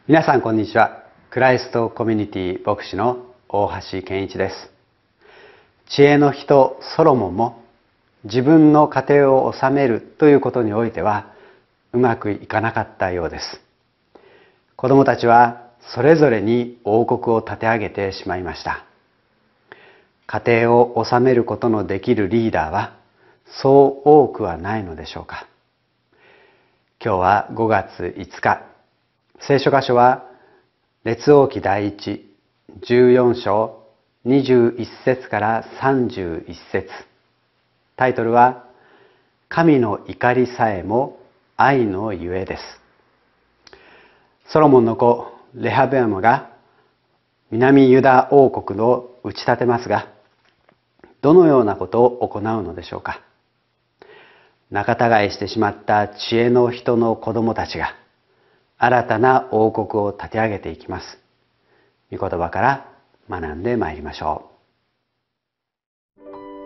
皆さんこんにちは。クライストコミュニティ牧師の大橋健一です。知恵の人ソロモンも自分の家庭を治めるということにおいてはうまくいかなかったようです。子供たちはそれぞれに王国を立て上げてしまいました。家庭を治めることのできるリーダーはそう多くはないのでしょうか。今日は5月5日。聖書箇所は列王記第一14章21節から31節。タイトルは神の怒りさえも愛のゆえです。ソロモンの子レハブアムが南ユダ王国を打ち立てますが、どのようなことを行うのでしょうか。仲違いしてしまった知恵の人の子供たちが新たな王国を立て上げていきます。御言葉から学んでまいりましょう。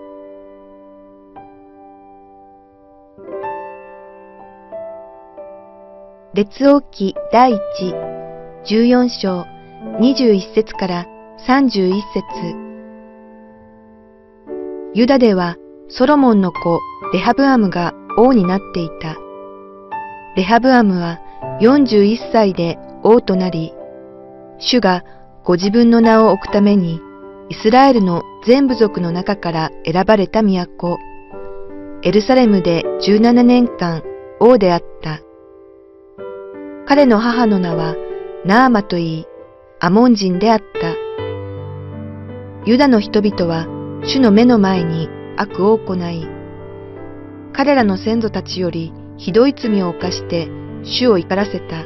列王記第14章21節から31節。ユダではソロモンの子レハブアムが王になっていた。レハブアムは41歳で王となり、主がご自分の名を置くためにイスラエルの全部族の中から選ばれた都、エルサレムで17年間王であった。彼の母の名はナーマといい、アモン人であった。ユダの人々は主の目の前に悪を行い、彼らの先祖たちよりひどい罪を犯して主を怒らせた。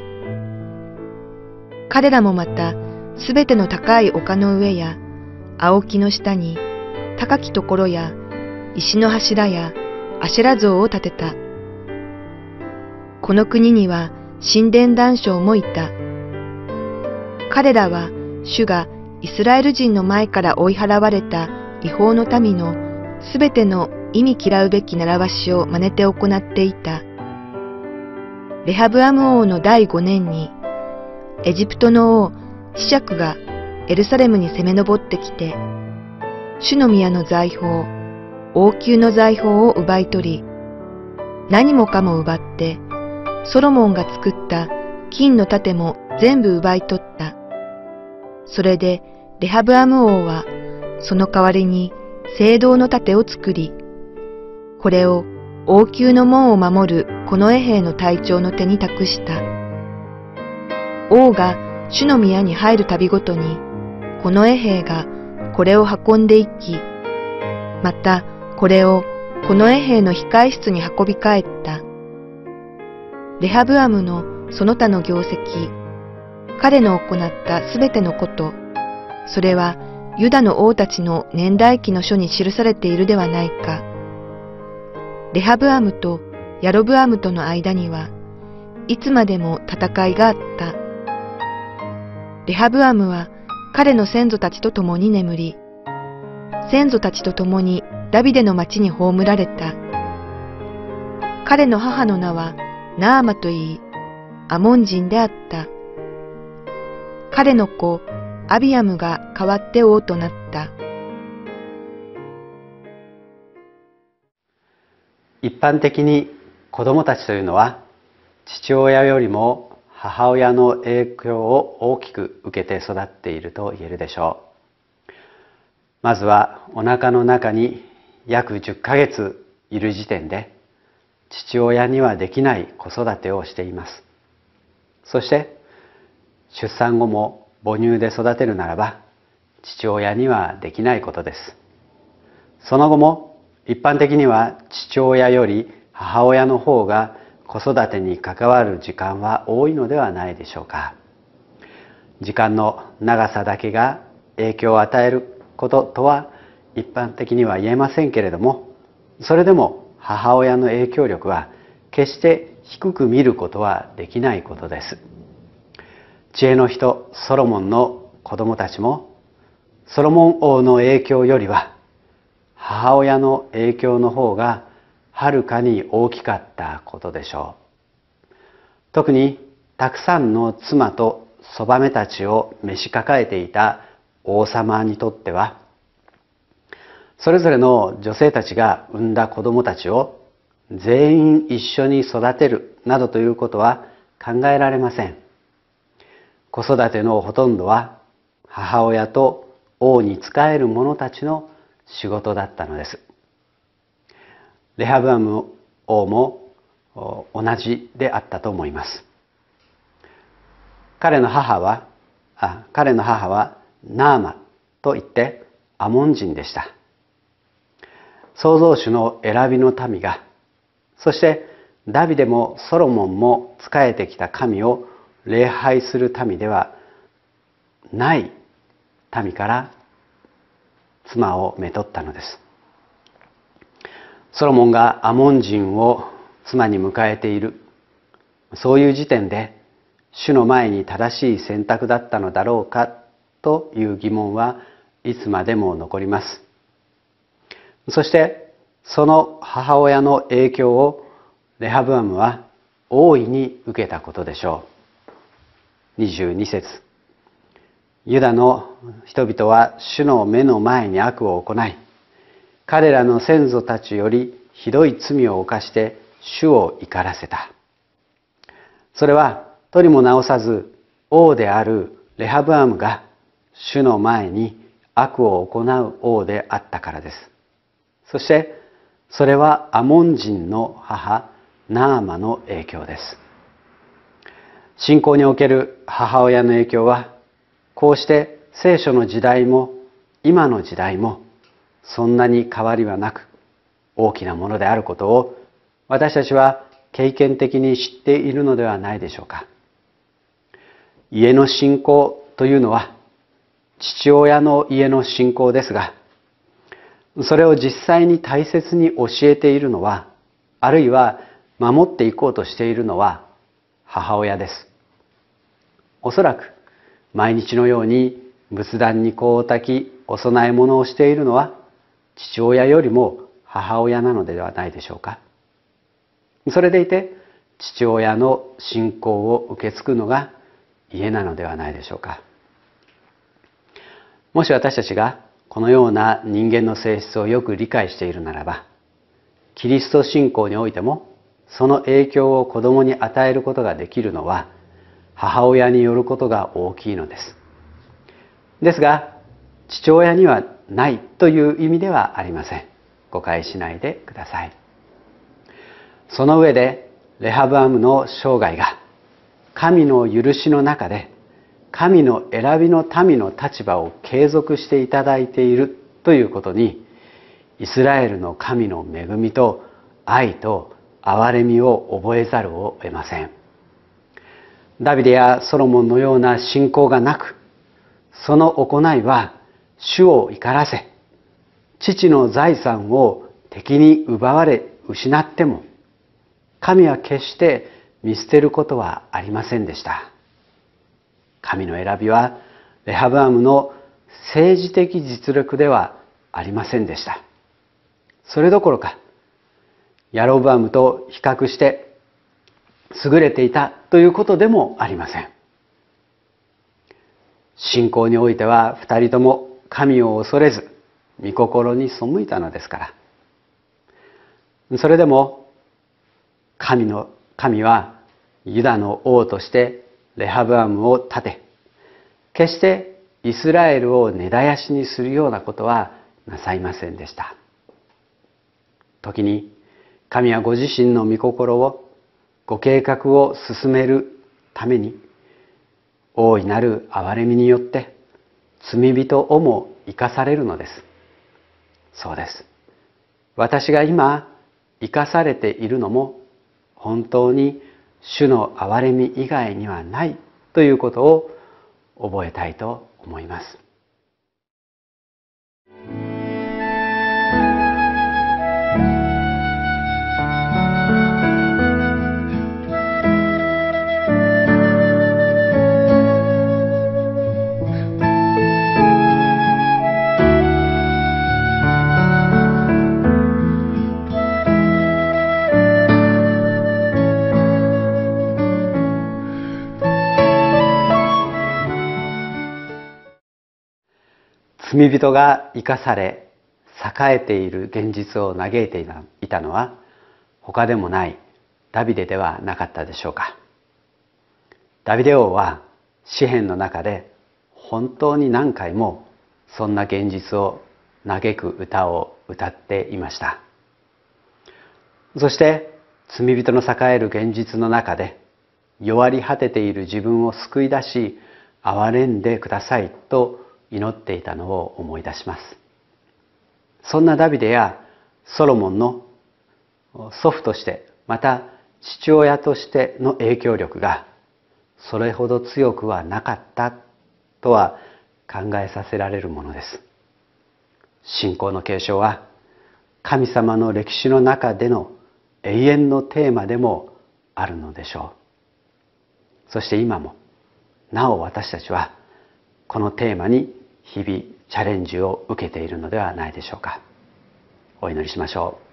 彼らもまたすべての高い丘の上や青木の下に高きところや石の柱やアシェラ像を建てた。この国には神殿壇将もいた。彼らは主がイスラエル人の前から追い払われた違法の民のすべての忌み嫌うべき習わしを真似て行っていた。レハブアム王の第5年に、エジプトの王シシャクがエルサレムに攻め上ってきて、主の宮の財宝、王宮の財宝を奪い取り、何もかも奪って、ソロモンが作った金の盾も全部奪い取った。それでレハブアム王はその代わりに聖堂の盾を作り、これを王宮の門を守るこの衛兵の隊長の手に託した。王が主の宮に入るたびごとに、この衛兵がこれを運んでいき、またこれをこの衛兵の控え室に運び帰った。レハブアムのその他の業績、彼の行ったすべてのこと、それはユダの王たちの年代記の書に記されているではないか。レハブアムとヤロブアムとの間にはいつまでも戦いがあった。レハブアムは彼の先祖たちと共に眠り、先祖たちと共にダビデの町に葬られた。彼の母の名はナーマといい、アモン人であった。彼の子アビアムが代わって王となった。 一般的に子供たちというのは父親よりも母親の影響を大きく受けて育っていると言えるでしょう。まずはお腹の中に約10ヶ月いる時点で父親にはできない子育てをしています。そして出産後も母乳で育てるならば父親にはできないことです。その後も一般的には父親より母親の方が子育てに関わる時間は多いのではないでしょうか。時間の長さだけが影響を与えることとは一般的には言えませんけれども、それでも母親の影響力は決して低く見ることはできないことです。知恵の人ソロモンの子供たちもソロモン王の影響よりは母親の影響の方がはるかに大きかったことでしょう。特にたくさんの妻とそばめたちを召し抱えていた王様にとっては、それぞれの女性たちが産んだ子供たちを全員一緒に育てるなどということは考えられません。子育てのほとんどは母親と王に仕える者たちの仕事だったのです。レハブアム王も同じであったと思います。彼の母はナーマといってアモン人でした。創造主の選びの民が、そしてダビデもソロモンも仕えてきた神を礼拝する民ではない民から妻をめとったのです。ソロモンがアモン人を妻に迎えている、そういう時点で主の前に正しい選択だったのだろうかという疑問はいつまでも残ります。そしてその母親の影響をレハブアムは大いに受けたことでしょう。22節、ユダの人々は主の目の前に悪を行い、彼らの先祖たちよりひどい罪を犯して主を怒らせた。それはとりも直さず王であるレハブアムが主の前に悪を行う王であったからです。そしてそれはアモン人の母ナーマの影響です。信仰における母親の影響はこうして聖書の時代も今の時代もそんなに変わりはなく大きなものであることを私たちは経験的に知っているのではないでしょうか。家の信仰というのは父親の家の信仰ですが、それを実際に大切に教えているのは、あるいは守っていこうとしているのは母親です。おそらく毎日のように仏壇に香を焚きお供え物をしているのは父親よりも母親なのではないでしょうか。それでいて父親の信仰を受け継ぐのが家なのではないでしょうか。もし私たちがこのような人間の性質をよく理解しているならば、キリスト信仰においてもその影響を子供に与えることができるのは母親によることが大きいのです。ですが父親にはないという意味ではありません。誤解しないでください。その上でレハブアムの生涯が神の許しの中で神の選びの民の立場を継続していただいているということに、イスラエルの神の恵みと愛と憐れみを覚えざるを得ません。ダビデやソロモンのような信仰がなく、その行いは主を怒らせ、父の財産を敵に奪われ失っても、神は決して見捨てることはありませんでした。神の選びはレハブアムの政治的実力ではありませんでした。それどころか、ヤロブアムと比較して優れていたということでもありません。信仰においては二人とも神を恐れず御心に背いたのですから。それでも神はユダの王としてレハブアムを立て、決してイスラエルを根絶やしにするようなことはなさいませんでした。時に神はご自身の御心を、ご計画を進めるために大いなる憐れみによって罪人をも生かされるのです。そうです。私が今生かされているのも本当に主の憐れみ以外にはないということを覚えたいと思います。 罪人が生かされ栄えている現実を嘆いていたのは他でもないダビデではなかったでしょうか。ダビデ王は詩篇の中で本当に何回もそんな現実を嘆く歌を歌っていました。そして罪人の栄える現実の中で弱り果てている自分を救い出し憐れんでくださいと祈っていたのを思い出します。そんなダビデやソロモンの祖父としてまた父親としての影響力がそれほど強くはなかったとは考えさせられるものです。信仰の継承は神様の歴史の中での永遠のテーマでもあるのでしょう。そして今もなお私たちはこのテーマに日々チャレンジを受けているのではないでしょうか。お祈りしましょ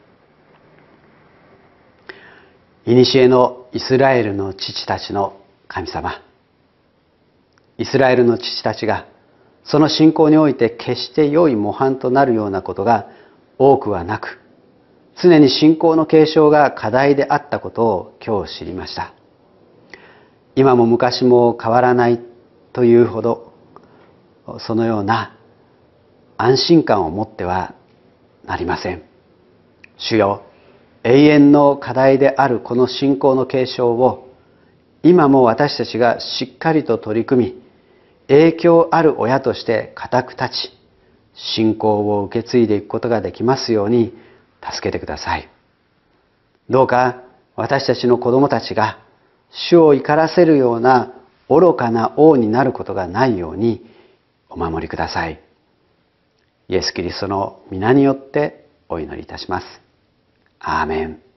う。古のイスラエルの父たちの神様、イスラエルの父たちがその信仰において決して良い模範となるようなことが多くはなく、常に信仰の継承が課題であったことを今日知りました。今も昔も変わらないというほどそのような安心感を持ってはなりません。主よ、永遠の課題であるこの信仰の継承を今も私たちがしっかりと取り組み、影響ある親として固く立ち、信仰を受け継いでいくことができますように助けてください。どうか私たちの子供たちが主を怒らせるような愚かな王になることがないようにお守りください。イエス・キリストの皆によってお祈りいたします。アーメン。